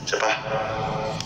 Siapa?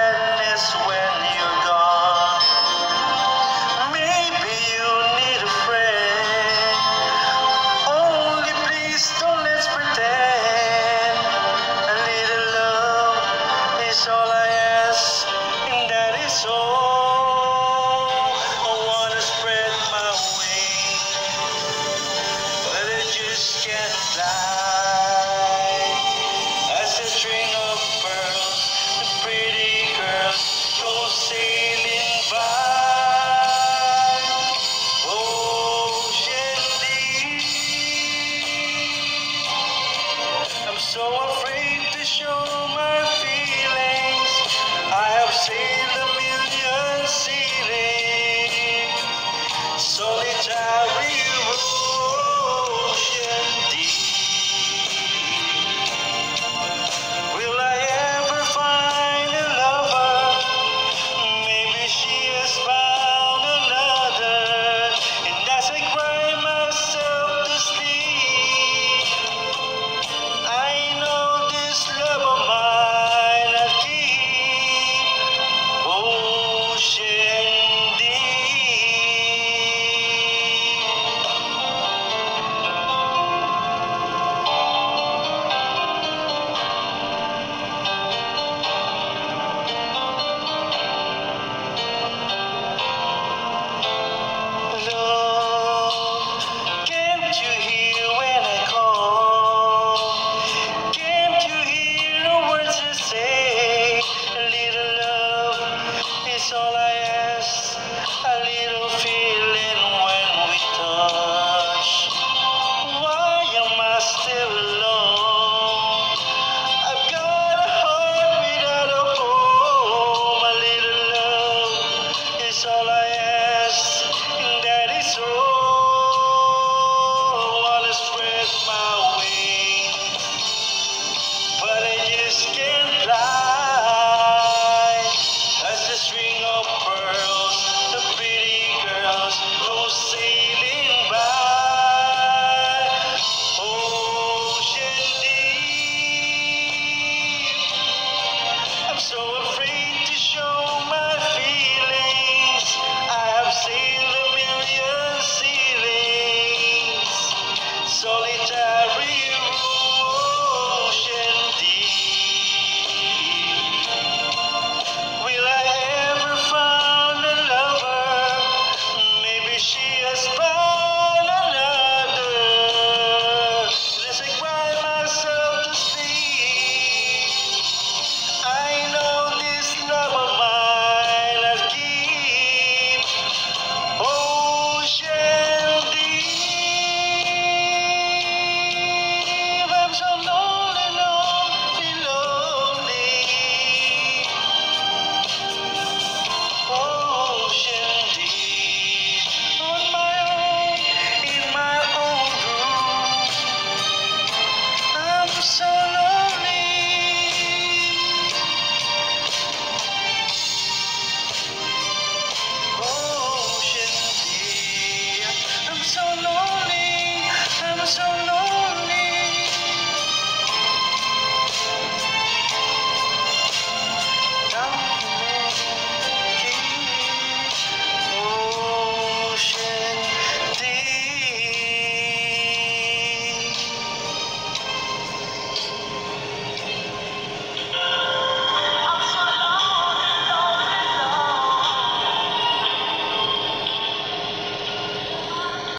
When you're gone, maybe you need a friend. So I wanna spread my wings, but I just can't fly. As a string of pearls, the pretty girls go sailing by. Ocean deep, I'm so afraid to show my feelings. I have sailed a million seas, solitary ocean deep. Will I ever find a lover? Maybe she has found another. And as I cry myself to sleep, I know this love of mine I'll keep. Ocean deep. Love, can't you hear when I call? Can't you hear the words I say? A little love is all I ask. A little